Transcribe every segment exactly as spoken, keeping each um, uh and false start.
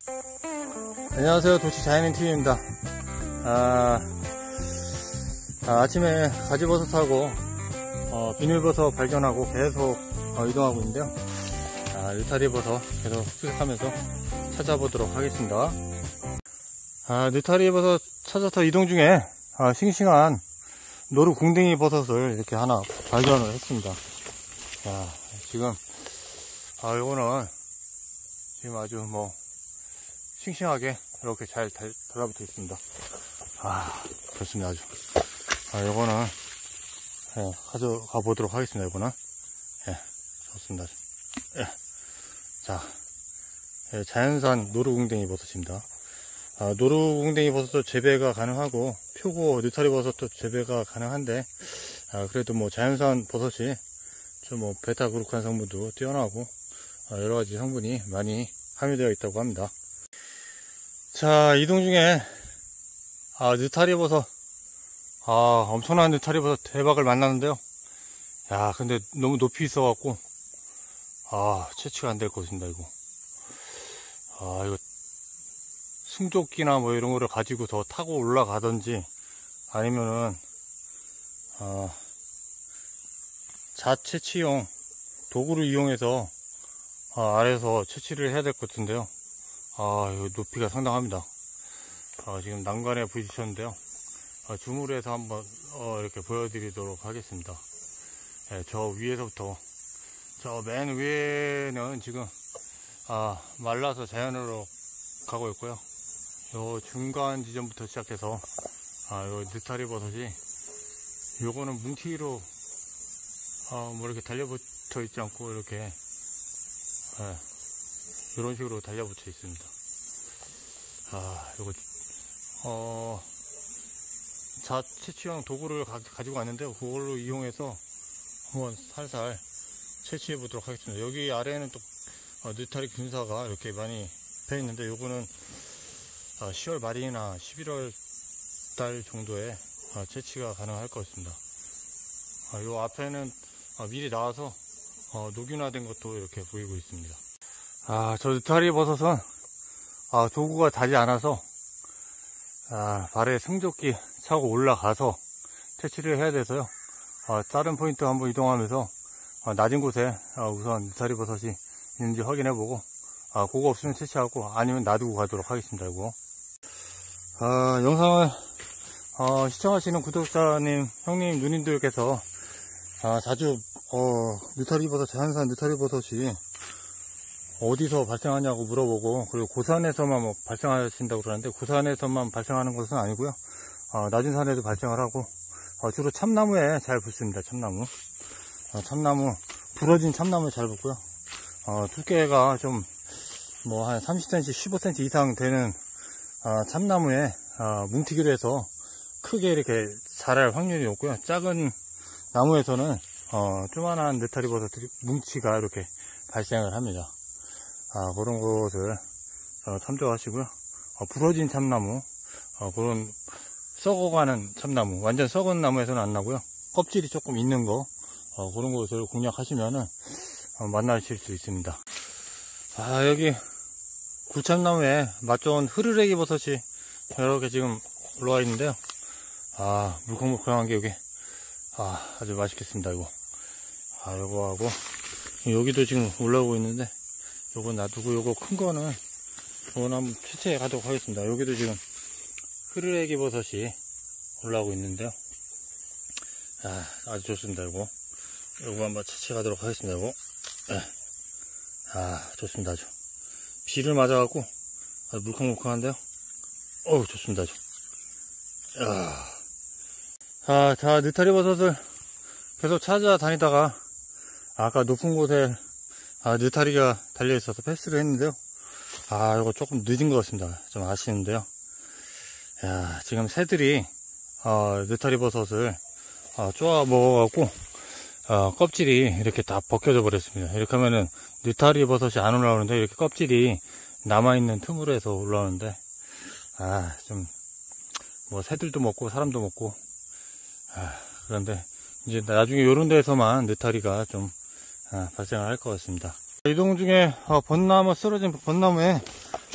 안녕하세요, 도치 자연인티비입니다. 아, 아, 아침에 가지버섯하고 어, 비닐버섯 발견하고 계속 어, 이동하고 있는데요. 아, 느타리버섯 계속 수색하면서 찾아보도록 하겠습니다. 아, 느타리버섯 찾아서 이동 중에 아, 싱싱한 노루궁뎅이 버섯을 이렇게 하나 발견을 했습니다. 자, 지금 아, 요거는 지금 아주 뭐 싱싱하게 이렇게 잘 달, 달라붙어 있습니다. 아, 좋습니다. 아주. 아, 요거는 예, 가져가 보도록 하겠습니다. 요거는 예, 좋습니다. 예. 자, 예, 자연산 노루궁뎅이 버섯입니다. 아, 노루궁뎅이 버섯도 재배가 가능하고 표고 느타리 버섯도 재배가 가능한데 아, 그래도 뭐 자연산 버섯이 좀 뭐 베타그루칸 성분도 뛰어나고 아, 여러가지 성분이 많이 함유되어 있다고 합니다. 자, 이동 중에 아, 느타리 버섯 아, 엄청난 느타리 버섯 대박을 만났는데요. 야, 근데 너무 높이 있어 갖고 아, 채취가 안 될 것입니다. 이거 아, 이거 승조끼나 뭐 이런 거를 가지고 더 타고 올라가든지 아니면은 어, 자채취용 도구를 이용해서 아, 아래에서 채취를 해야 될 것 같은데요. 아, 이거 높이가 상당합니다. 아, 지금 난간에 부딪혔는데요. 아, 줌으로 해서 한번 어, 이렇게 보여드리도록 하겠습니다. 네, 저 위에서부터 저 맨 위에는 지금 아, 말라서 자연으로 가고 있고요. 요 중간 지점부터 시작해서 아, 요 느타리 버섯이 요거는 뭉티로 아, 뭐 이렇게 달려붙어 있지 않고 이렇게 예, 이런 식으로 달려붙어 있습니다. 아, 요거 어 자채취용 도구를 가, 가지고 왔는데요. 그걸로 이용해서 한번 살살 채취해 보도록 하겠습니다. 여기 아래에는 또 어, 느타리 균사가 이렇게 많이 배 있는데 요거는 어, 시월 말이나 십일월 달 정도에 어, 채취가 가능할 것 같습니다. 어, 요 앞에는 어, 미리 나와서 어, 녹균화된 것도 이렇게 보이고 있습니다. 아, 저 느타리 버섯은 아, 도구가 닿지 않아서 아, 발에 승조끼 차고 올라가서 채취를 해야 돼서요. 아, 다른 포인트 한번 이동하면서 아, 낮은 곳에 아, 우선 느타리 버섯이 있는지 확인해보고 아, 그거 없으면 채취하고 아니면 놔두고 가도록 하겠습니다. 이거 아, 영상을 어, 시청하시는 구독자님, 형님, 누님들께서 아, 자주 어, 느타리 버섯, 자연산 느타리 버섯이 어디서 발생하냐고 물어보고, 그리고 고산에서만 뭐 발생하신다고 그러는데 고산에서만 발생하는 것은 아니고요. 어, 낮은 산에도 발생을 하고 어, 주로 참나무에 잘 붙습니다. 참나무 어, 참나무 부러진 참나무에 잘 붙고요. 어, 두께가 좀 뭐 한 삼십 센티미터, 십오 센티미터 이상 되는 어, 참나무에 어, 뭉티기로 해서 크게 이렇게 자랄 확률이 높고요. 작은 나무에서는 어, 조만한 느타리 버섯들이 뭉치가 이렇게 발생을 합니다. 아, 그런 것을 어, 참조하시고요. 어, 부러진 참나무, 어, 그런 썩어가는 참나무, 완전 썩은 나무에서는 안 나고요. 껍질이 조금 있는 거, 어, 그런 것을 공략하시면은 어, 만나실 수 있습니다. 아, 여기 굴참나무에 맛 좋은 흐르레기 버섯이 여러 개 지금 올라와 있는데요. 아, 물컹물컹한 게 여기 아, 아주 맛있겠습니다. 이거 아, 요거 하고 여기도 지금 올라오고 있는데 요거 놔두고 요거 큰 거는 요거는 한번 채취해 가도록 하겠습니다. 여기도 지금 흐르레기 버섯이 올라오고 있는데요. 아, 아주 좋습니다. 요거 요거 한번 채취해 가도록 하겠습니다. 요거 아, 좋습니다. 아주 비를 맞아갖고 아주 물컹물컹한데요. 어우, 좋습니다. 아주 아, 아, 자, 느타리 버섯을 계속 찾아다니다가 아까 높은 곳에 아, 느타리가 달려있어서 패스를 했는데요. 아, 이거 조금 늦은 것 같습니다. 좀 아쉬운데요. 야, 지금 새들이 어, 느타리 버섯을 어, 쪼아 먹어갖고 어, 껍질이 이렇게 다 벗겨져 버렸습니다. 이렇게 하면은 느타리 버섯이 안 올라오는데 이렇게 껍질이 남아있는 틈으로 해서 올라오는데 아, 좀 뭐 새들도 먹고 사람도 먹고 아, 그런데 이제 나중에 요런 데에서만 느타리가 좀 아, 발생을 할 것 같습니다. 이동 중에 어, 벚나무 쓰러진 벚나무에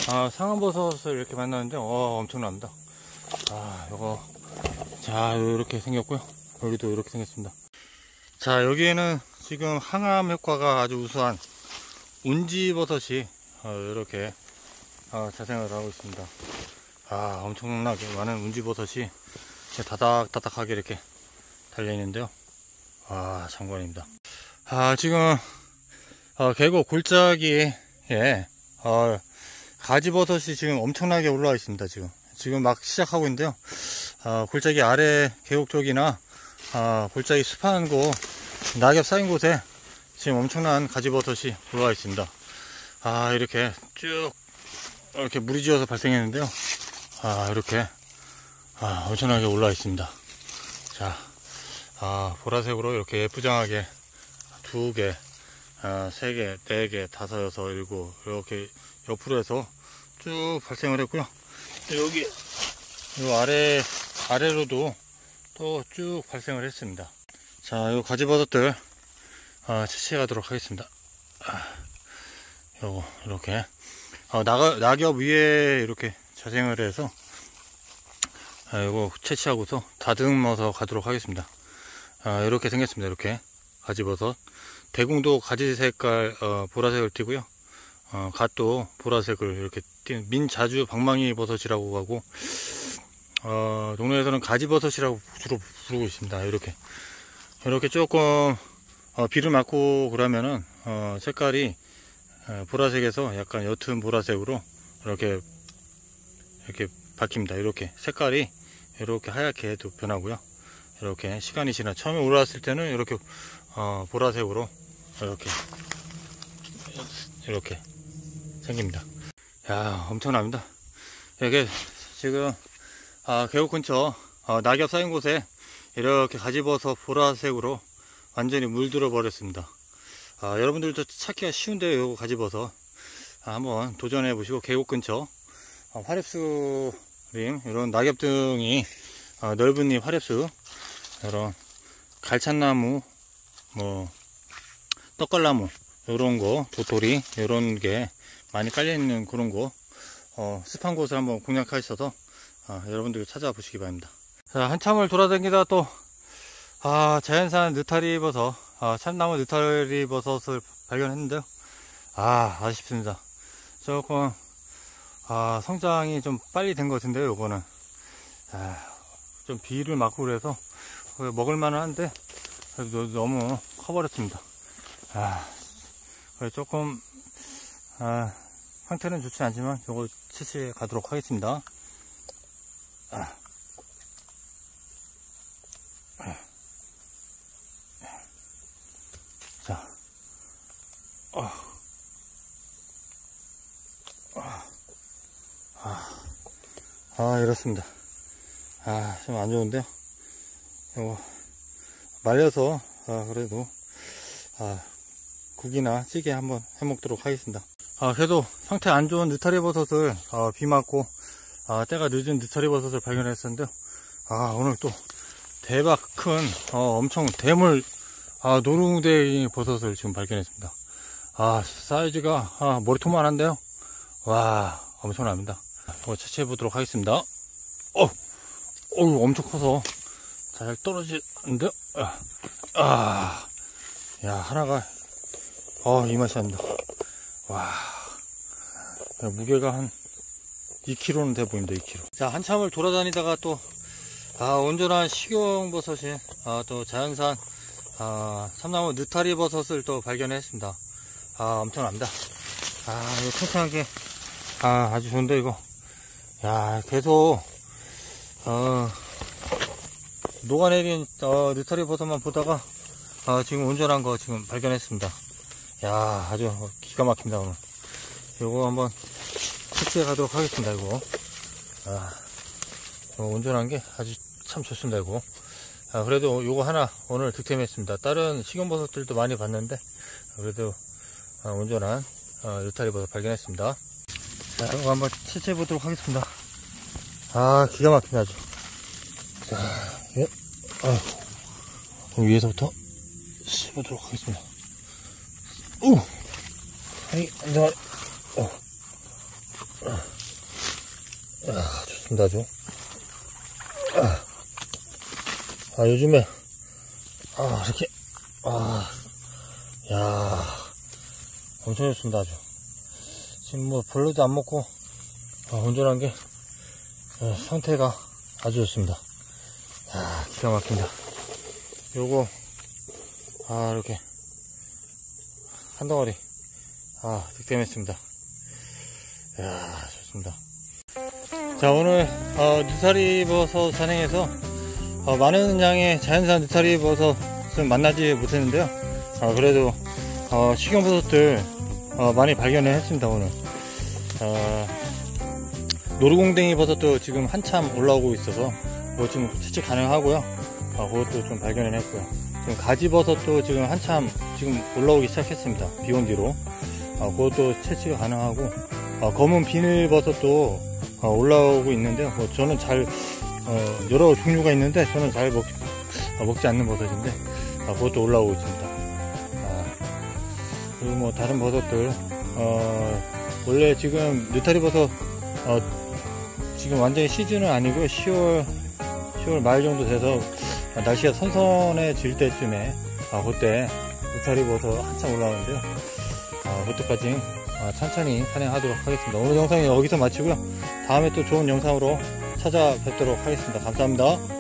아, 상한버섯을 이렇게 만나는데, 어, 엄청납니다. 아, 요거. 자, 이렇게 생겼고요. 여기도 이렇게 생겼습니다. 자, 여기에는 지금 항암 효과가 아주 우수한 운지버섯이 어, 이렇게 어, 자생을 하고 있습니다. 아, 엄청나게 많은 운지버섯이 다닥다닥하게 이렇게 달려있는데요. 아, 장관입니다. 아, 지금 어, 계곡 골짜기에 어, 가지버섯이 지금 엄청나게 올라와 있습니다. 지금 지금 막 시작하고 있는데요. 어, 골짜기 아래 계곡 쪽이나 어, 골짜기 습한 곳, 낙엽 쌓인 곳에 지금 엄청난 가지버섯이 올라와 있습니다. 아, 이렇게 쭉 이렇게 물이 지어서 발생했는데요. 아, 이렇게 아, 엄청나게 올라와 있습니다. 자, 아, 보라색으로 이렇게 예쁘장하게 두 개, 아, 세 개, 네 개, 다섯, 여섯, 일곱 이렇게 옆으로 해서 쭉 발생을 했고요. 여기 이 아래 아래로도 또 쭉 발생을 했습니다. 자, 이 가지버섯들 아, 채취해 가도록 하겠습니다. 아, 요거 이렇게 아, 낙, 낙엽 위에 이렇게 자생을 해서 아, 요거 채취하고서 다듬어서 가도록 하겠습니다. 아, 이렇게 생겼습니다. 이렇게 가지버섯. 대궁도 가지 색깔 어, 보라색을 띠고요. 어, 갓도 보라색을 이렇게 띠는 민자주 방망이 버섯이라고 하고, 어, 동네에서는 가지버섯이라고 주로 부르고 있습니다. 이렇게 이렇게 조금 어, 비를 맞고 그러면은 어, 색깔이 어, 보라색에서 약간 옅은 보라색으로 이렇게 이렇게 바뀝니다. 이렇게 색깔이 이렇게 하얗게 또 변하고요. 이렇게 시간이 지나 처음에 올라왔을 때는 이렇게 어, 보라색으로 이렇게 이렇게 생깁니다. 야, 엄청납니다. 이게 지금 아, 계곡 근처 어, 낙엽 쌓인 곳에 이렇게 가지버섯 보라색으로 완전히 물들어 버렸습니다. 아, 여러분들도 찾기가 쉬운데요. 요거 가지버섯 아, 한번 도전해 보시고, 계곡 근처 어, 화렵수림 이런 낙엽등이 어, 넓은 잎 화렵수, 이런 갈찬나무, 뭐 떡갈나무 이런 거, 도토리 이런 게 많이 깔려 있는 그런 곳, 어, 습한 곳을 한번 공략하셔서 아, 여러분들 찾아보시기 바랍니다. 자, 한참을 돌아다니다 또 아, 자연산 느타리 버섯, 아, 참나무 느타리 버섯을 발견했는데요. 아, 아쉽습니다. 조금 아, 성장이 좀 빨리 된 것 같은데요. 요거는 아, 좀 비를 맞고 그래서 먹을만은 한데 그래도 너무 커버렸습니다. 아, 그래 조금 아, 상태는 좋지 않지만 요거 채취해 가도록 하겠습니다. 아. 자, 어. 아, 아, 이렇습니다. 아, 좀 안 좋은데요. 이거 말려서 아, 그래도 아, 국이나 찌개 한번 해 먹도록 하겠습니다. 아, 그래도 상태 안 좋은 느타리 버섯을 아, 비 맞고 아, 때가 늦은 느타리 버섯을 발견했었는데요. 아, 오늘 또 대박 큰 어, 엄청 대물 아, 노루궁뎅이 버섯을 지금 발견했습니다. 아, 사이즈가 아, 머리통만한데요. 와, 엄청납니다. 이거 채취해 보도록 하겠습니다. 어, 어, 엄청 커서 잘 떨어지는데요. 아, 아, 야, 하나가 어, 이 맛이 납니다. 와, 무게가 한 이 킬로그램는 돼 보입니다. 이 킬로그램. 자, 한참을 돌아다니다가 또 아, 온전한 식용버섯이 아, 또 자연산 아, 참나무 느타리 버섯을 또 발견했습니다. 아, 엄청납니다. 아, 이거 팽팽하게 아, 아주 좋은데 이거. 야, 계속 어, 녹아내린 어, 느타리 버섯만 보다가 아, 지금 온전한 거 지금 발견했습니다. 야, 아주 기가 막힙니다. 오늘 요거 한번 채취해 가도록 하겠습니다. 이거 아, 어, 온전한 게 아주 참 좋습니다. 이거 아, 그래도 요거 하나 오늘 득템했습니다. 다른 식용버섯들도 많이 봤는데 그래도 아, 온전한 어, 느타리 버섯 발견했습니다. 자, 이거 한번 채취해 보도록 하겠습니다. 아, 기가 막힙니다. 아주. 자, 예. 아, 그럼 위에서부터 씹어보도록 하겠습니다. 오! 아이, 한 점, 어. 아, 좋습니다, 아주. 아, 아 요즘에, 아, 이렇게, 아, 야, 엄청 좋습니다, 아주. 지금 뭐, 벌레도 안 먹고, 아, 온전한 게, 아, 상태가 아주 좋습니다. 야, 기가 막힙니다. 요거, 아, 이렇게, 한 덩어리, 아, 득템했습니다. 야, 좋습니다. 자, 오늘 어, 느타리버섯 산행에서 어, 많은 양의 자연산 느타리버섯은 만나지 못했는데요. 어, 그래도 어, 식용버섯들 어, 많이 발견을 했습니다. 오늘 어, 노루공댕이 버섯도 지금 한참 올라오고 있어서 그거 지금 채취 가능하고요. 어, 그것도 좀 발견을 했고요. 지금 가지버섯도 지금 한참 지금 올라오기 시작했습니다. 비온 뒤로 어, 그것도 채취가 가능하고 어, 검은 비늘버섯도 어, 올라오고 있는데요. 뭐 저는 잘 어, 여러 종류가 있는데 저는 잘 먹, 어, 먹지 않는 버섯인데 어, 그것도 올라오고 있습니다. 아, 그리고 뭐 다른 버섯들 어, 원래 지금 느타리버섯 어, 지금 완전히 시즌은 아니고요. 시월 시월 말 정도 돼서 날씨가 선선해질 때쯤에 아, 그때 느타리버섯 한참 올라오는데요. 아, 그때까지 아, 천천히 산행하도록 하겠습니다. 오늘 영상은 여기서 마치고요. 다음에 또 좋은 영상으로 찾아뵙도록 하겠습니다. 감사합니다.